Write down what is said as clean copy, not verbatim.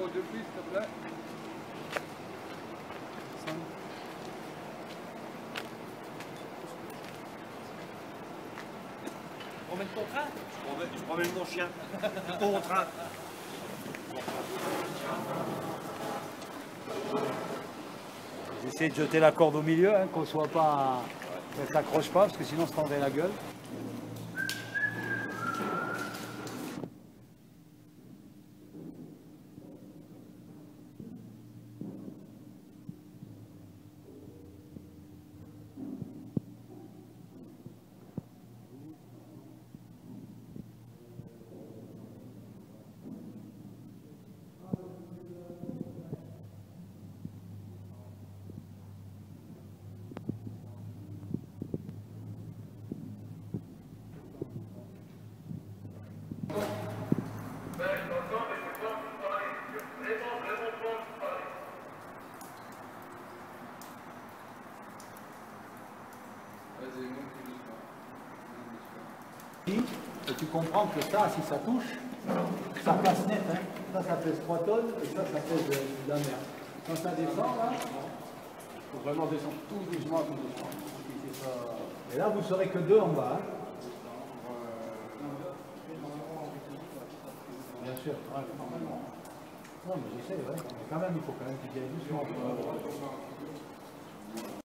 deux plis, s'il te plaît. On promène ton train? Je promène mon chien. Ton train. J'essaie de jeter la corde au milieu, hein, qu'on soit pas, qu'elle s'accroche pas, parce que sinon on se tendrait la gueule. Et tu comprends que ça, si ça touche, ça passe net. Hein. Ça pèse 3 tonnes et ça pèse de la mer. Quand ça descend, là, il faut vraiment descendre tout doucement, tout doucement. Et là, vous ne serez que 2 en bas. Hein. Bien sûr, ouais, normalement. Non, mais je sais, ouais. Mais quand même, il faut quand même qu'il y ait doucement.